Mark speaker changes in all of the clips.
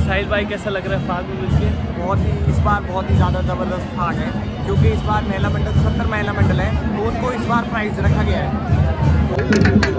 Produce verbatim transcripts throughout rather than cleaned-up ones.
Speaker 1: साहिल भाई कैसा लग रहा है फाग में मिलके?
Speaker 2: बहुत ही इस बार बहुत ही ज़्यादा ज़बरदस्त फाग है, क्योंकि इस बार महिला मंडल सत्तर महिला मंडल है, तो उनको इस बार प्राइज रखा गया है।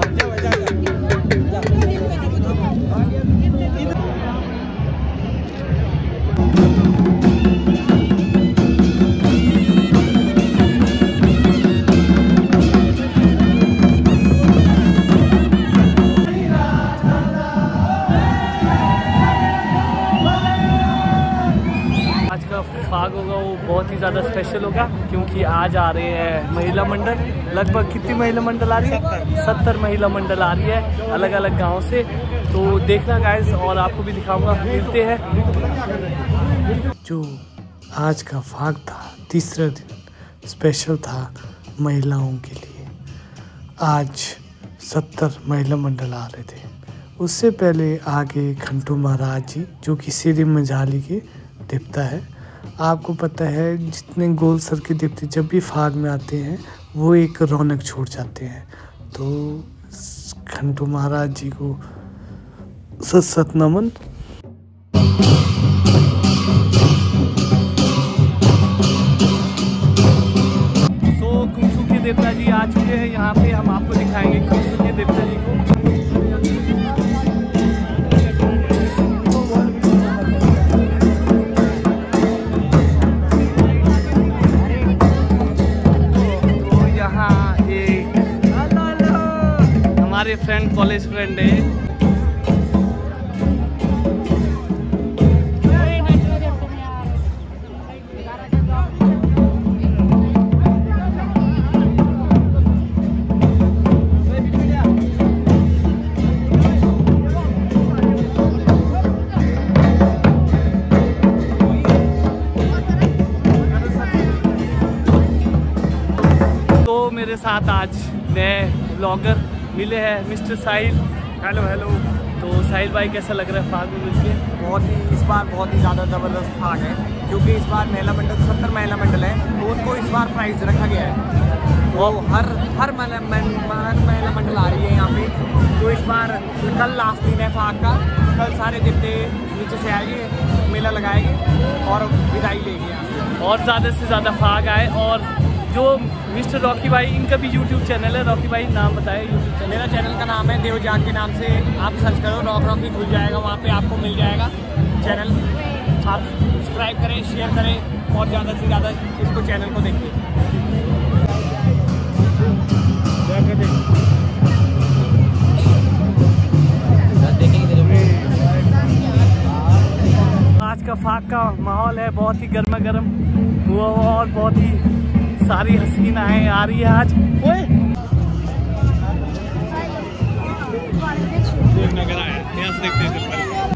Speaker 1: फाग होगा वो बहुत ही ज़्यादा स्पेशल होगा, क्योंकि आज आ रहे हैं महिला मंडल। लगभग कितनी महिला मंडल आ रही है? सत्तर महिला मंडल आ रही है अलग अलग गांव से। तो देखना गाइस, और आपको भी दिखाऊंगा। मिलते हैं। जो आज का फाग था, तीसरा दिन स्पेशल था महिलाओं के लिए। आज सत्तर महिला मंडल आ रहे थे। उससे पहले आगे खंटू महाराज जी, जो कि सिरी मझाली के देवता है। आपको पता है, जितने गोल सर के देवते जब भी फाग में आते हैं वो एक रौनक छोड़ जाते हैं। तो खंटू महाराज जी को सत सत नमन। तो कुंसू के देवता जी आ चुके हैं यहाँ पे। हम आपको दिखाएंगे कुंसू के देवता जी को। हमारे फ्रेंड कॉलेज फ्रेंड है। तो मेरे साथ आज नए ब्लॉगर मिले हैं, मिस्टर साहिल।
Speaker 2: Hello hello.
Speaker 1: तो साहिल भाई कैसा लग रहा है फाग में मिलके?
Speaker 2: बहुत ही इस बार बहुत ही ज़्यादा ज़बरदस्त फाग है, क्योंकि इस बार महिला मंडल सत्तर महिला मंडल है, तो उनको इस बार प्राइज रखा गया है। वो हर हर महिला महिला मंडल आ रही है यहाँ पे। तो इस बार कल लास्ट दिन है फाग का। कल सारे देवते नीचे से आएंगे, मेला लगाएंगे और विदाई लेंगे यहाँ से।
Speaker 1: और ज़्यादा से ज़्यादा फाग आए। और जो मिस्टर रॉकी भाई, इनका भी यूट्यूब चैनल है। रॉकी भाई नाम बताए यूट्यूब चैनल?
Speaker 2: मेरा चैनल का नाम है देवजाग के नाम से। आप सर्च करो, रॉक रॉकी खुल जाएगा, वहाँ पे आपको मिल जाएगा चैनल। आप सब्सक्राइब करें, शेयर करें और ज़्यादा से ज़्यादा इसको चैनल को देखिए। आज का फाग का माहौल है बहुत ही गर्मा गर्म हुआ हुआ, और बहुत ही सारी हसीनाएं आ रही है आज। ओए नगर आया, यहाँ से देखते हैं।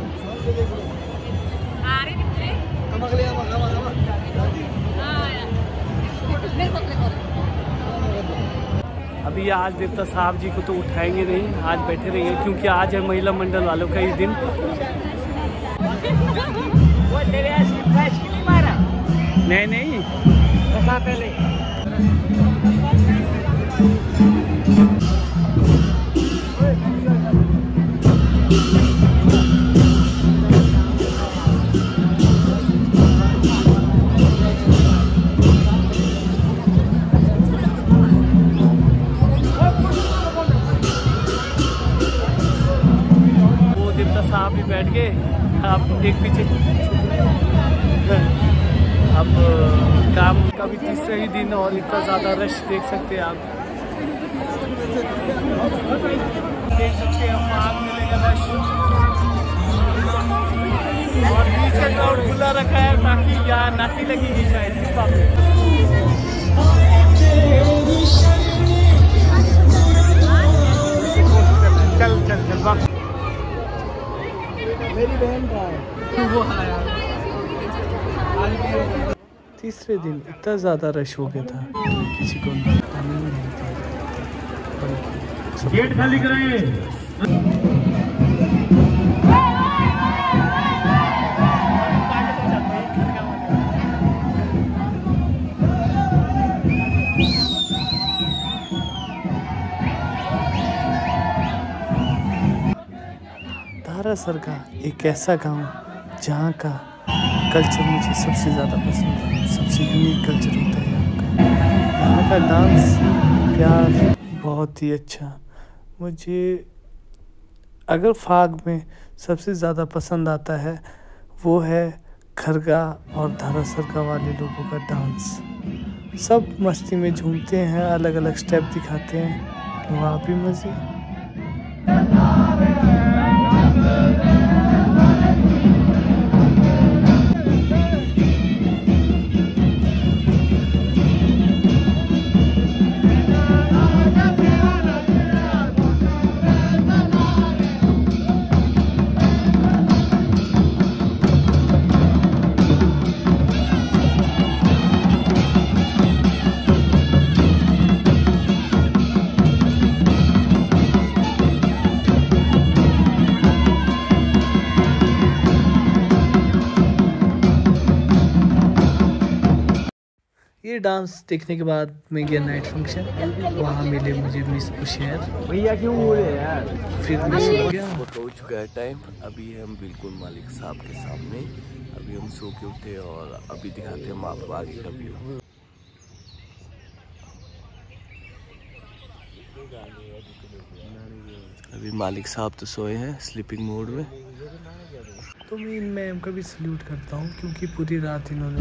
Speaker 2: अभी आज देवता साहब जी को तो उठाएंगे नहीं, आज बैठे रहेंगे, क्योंकि आज है महिला मंडल वालों का ही दिन। नहीं नहीं पहले वो देवता साहब भी बैठ गए। आप एक पीछे अब काम का भी तीसरा ही दिन, और इतना ज़्यादा रश देख सकते हैं आप। देख सकते हैं फाग मिलेगा रश, और बीच का क्राउड खुला रखा है ताकि यहाँ नाटी लगेगी शायद इस बात में। चल चल चल बात। मेरी बहन का है वो आया। तीसरे दिन इतना ज़्यादा रश हो गया था कि किसी को आने नहीं था। गेट खाली कराएं। धारासर का एक ऐसा गांव
Speaker 1: जहाँ का कल्चर मुझे सबसे ज़्यादा पसंद है। सबसे यूनिक कल्चर होता है यहाँ का। यहाँ का डांस प्यार बहुत ही अच्छा। मुझे अगर फाग में सबसे ज़्यादा पसंद आता है वो है खरगा और धारा सरका वाले लोगों का डांस। सब मस्ती में झूमते हैं, अलग अलग स्टेप दिखाते हैं, वहाँ भी मज़े। ये डांस देखने के बाद मैं गया नाइट फंक्शन, वहाँ मिले मुझे मिस कुशेर।
Speaker 2: भैया क्यों बोले यार?
Speaker 1: फिर मैं सो गया।
Speaker 3: हो चुका है टाइम, अभी हम बिल्कुल मालिक साहब के सामने। अभी हम सो के उठे और अभी दिखाते हैं हम आपको आगे का व्यू। अभी मालिक साहब तो सोए हैं स्लीपिंग मोड में।
Speaker 1: तो मैं इन मैम का भी सल्यूट करता हूँ क्योंकि पूरी रात इन्होंने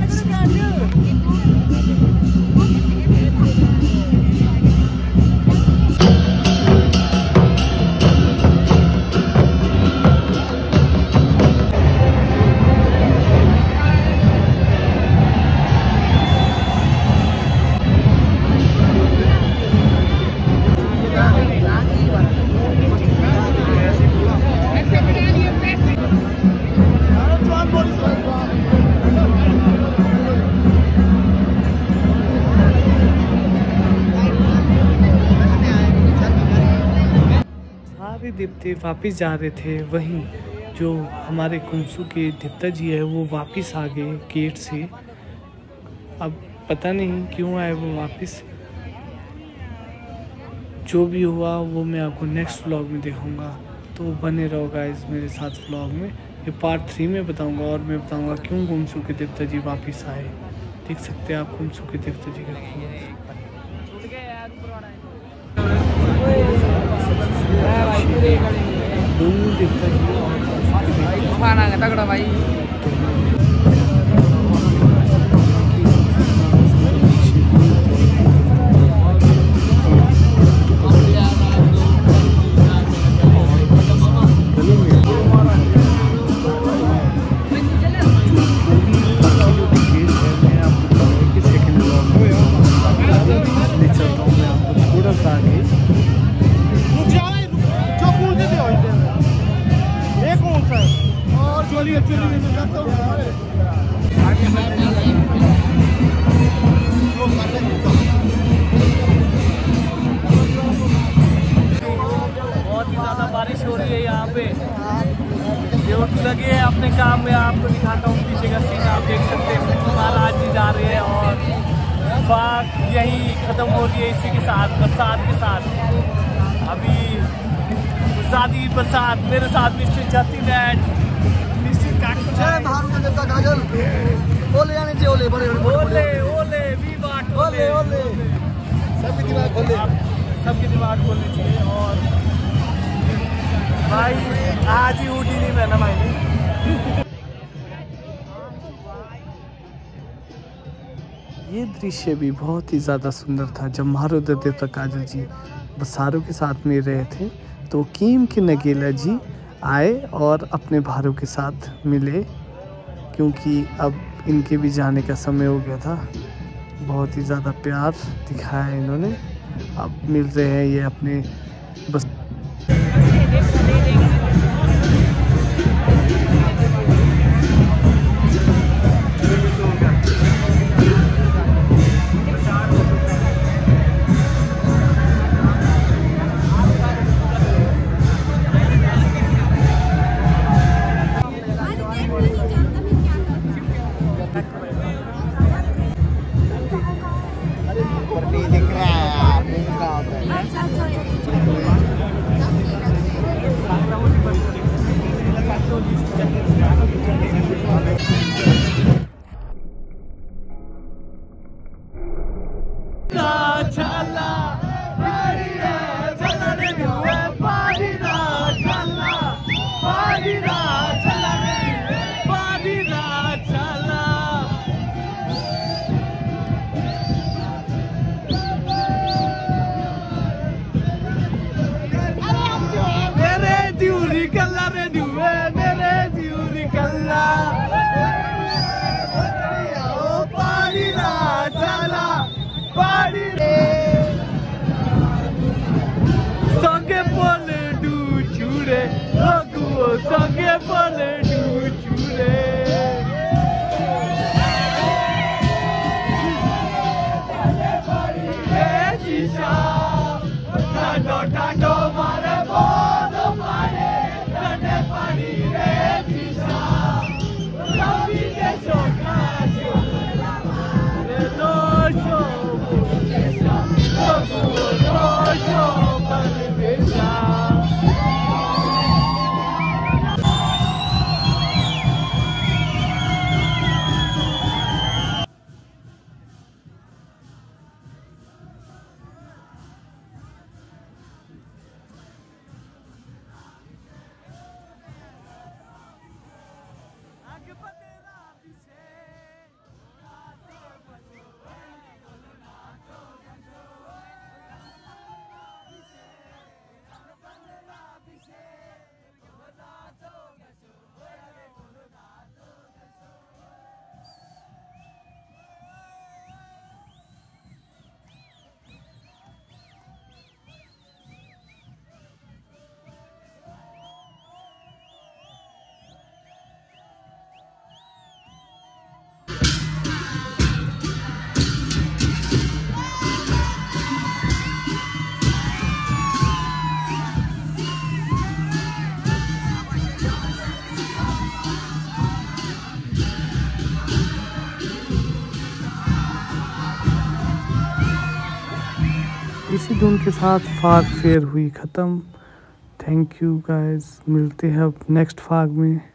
Speaker 1: देवते वापिस जा रहे थे। वहीं जो हमारे कुमसू के देवता जी है वो वापिस आ गए गेट से। अब पता नहीं क्यों आए वो वापिस। जो भी हुआ वो मैं आपको नेक्स्ट व्लॉग में दिखाऊंगा, तो बने रहो गाइस मेरे साथ व्लॉग में। ये पार्ट थ्री में बताऊंगा और मैं बताऊंगा क्यों कुमसू के देवता जी वापिस आए। देख सकते हैं आप कुमसू के देवता जी का। दोनों देवता जी और
Speaker 2: खाना है तगड़ा भाई।
Speaker 1: बारिश हो रही है यहाँ पे। ड्यूटी लगी है अपने काम में। आपको दिखाता हूँ पीछे का सीन, आप देख सकते हैं। महाराज जी जा रहे हैं और फाग यही खत्म हो रही है इसी के साथ, बरसात के साथ। अभी बरसाती बरसात मेरे साथ मिस्टर जाती डैड मिस्टर काजल ओले आने चाहिए। ओले बड़े ओले ओले वी बाट ओले ओले सबके दिमाग खोले, सबके दिमाग खोलने चाहिए। और भाई आज ही ऊटी नहीं पहना भाई ने। ये दृश्य भी बहुत ही ज़्यादा सुंदर था जब महारुद्र देवता काजल जी बसारों के साथ में रहे थे, तो कीम के नगेला जी आए और अपने भारों के साथ मिले, क्योंकि अब इनके भी जाने का समय हो गया था। बहुत ही ज़्यादा प्यार दिखाया इन्होंने। अब मिल रहे हैं ये अपने बस।
Speaker 2: दिख रहा है।
Speaker 1: इसी धुन के साथ फाग फेयर हुई ख़त्म। थैंक यू गाइस, मिलते हैं अब नेक्स्ट फाग में।